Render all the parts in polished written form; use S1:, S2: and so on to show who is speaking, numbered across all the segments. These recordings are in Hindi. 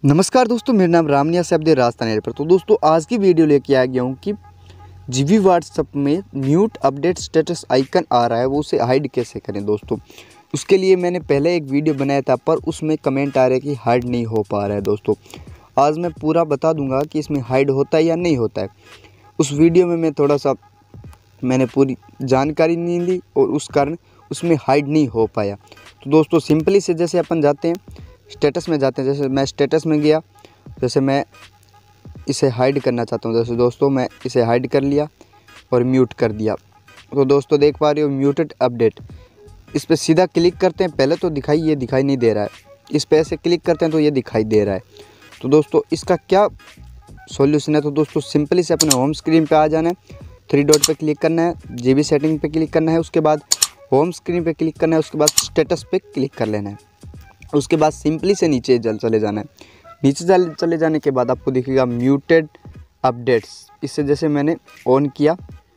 S1: नमस्कार दोस्तों, मेरा नाम रामनिया से अपडेट राजस्थान पर। तो दोस्तों आज की वीडियो लेके आ गया हूँ कि जीबी व्हाट्सएप में म्यूट अपडेट स्टेटस आइकन आ रहा है, वो उसे हाइड कैसे करें। दोस्तों उसके लिए मैंने पहले एक वीडियो बनाया था, पर उसमें कमेंट आ रहे कि हाइड नहीं हो पा रहा है। दोस्तों आज मैं पूरा बता दूंगा कि इसमें हाइड होता है या नहीं होता है। उस वीडियो में मैंने पूरी जानकारी नहीं दी और उस कारण उसमें हाइड नहीं हो पाया। तो दोस्तों सिंपली से जैसे अपन जाते हैं स्टेटस में जाते हैं, जैसे मैं स्टेटस में गया, जैसे मैं इसे हाइड करना चाहता हूँ, जैसे दोस्तों मैं इसे हाइड कर लिया और म्यूट कर दिया। तो दोस्तों देख पा रहे हो म्यूटेड अपडेट, इस पर सीधा क्लिक करते हैं। पहले तो ये दिखाई नहीं दे रहा है, इस पर ऐसे क्लिक करते हैं तो ये दिखाई दे रहा है। तो दोस्तों इसका क्या सॉल्यूशन है? तो दोस्तों सिंपली से अपने होम स्क्रीन पे आ जाना है, 3 डॉट पे क्लिक करना है, जीबी सेटिंग पे क्लिक करना है, उसके बाद होम स्क्रीन पे क्लिक करना है, उसके बाद स्टेटस पे क्लिक कर लेना है। उसके बाद सिंपली से नीचे चले जाना है। नीचे चले जाने के बाद आपको दिखेगा म्यूटेड अपडेट्स। इससे जैसे मैंने ऑन किया,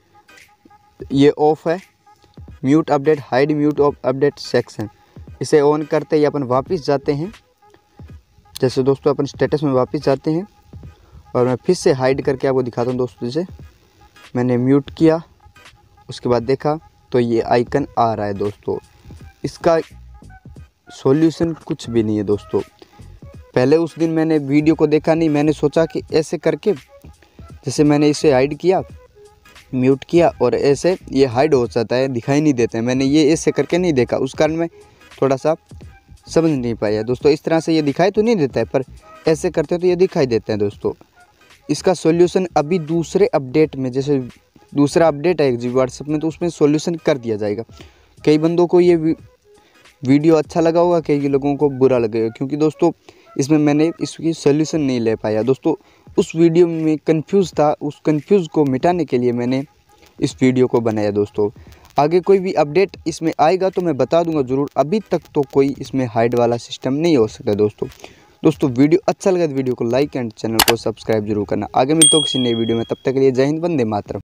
S1: ये ऑफ है, mute update hide mute off update section. इसे ऑन करते ही अपन वापस जाते हैं, जैसे दोस्तों अपन स्टेटस में वापस जाते हैं और मैं फिर से हाइड करके आपको दिखाता हूँ। दोस्तों जैसे मैंने म्यूट किया, उसके बाद देखा तो ये आइकन आ रहा है। दोस्तों इसका सॉल्यूशन कुछ भी नहीं है। दोस्तों पहले उस दिन मैंने वीडियो को देखा नहीं, मैंने सोचा कि ऐसे करके, जैसे मैंने इसे हाइड किया, म्यूट किया और ऐसे ये हाइड हो जाता है, दिखाई नहीं देते हैं। मैंने ये ऐसे करके नहीं देखा, उस कारण मैं थोड़ा सा समझ नहीं पाया। दोस्तों इस तरह से ये दिखाई तो नहीं देता है, पर ऐसे करते तो ये दिखाई देते हैं। दोस्तों इसका सॉल्यूशन अभी दूसरे अपडेट में, जैसे दूसरा अपडेट है जीबी व्हाट्सएप में, तो उसमें सॉल्यूशन कर दिया जाएगा। कई बंदों को ये वीडियो अच्छा लगा होगा, कई लोगों को बुरा लगेगा, क्योंकि दोस्तों इसमें मैंने इसकी सॉल्यूशन नहीं ले पाया। दोस्तों उस वीडियो में कंफ्यूज था, उस कंफ्यूज को मिटाने के लिए मैंने इस वीडियो को बनाया। दोस्तों आगे कोई भी अपडेट इसमें आएगा तो मैं बता दूंगा ज़रूर। अभी तक तो कोई इसमें हाइड वाला सिस्टम नहीं हो सकता। दोस्तों वीडियो अच्छा लगा तो वीडियो को लाइक एंड चैनल को सब्सक्राइब जरूर करना। आगे मिलते हो किसी नई वीडियो में, तब तक के लिए जय हिंद, वंदे मातरम।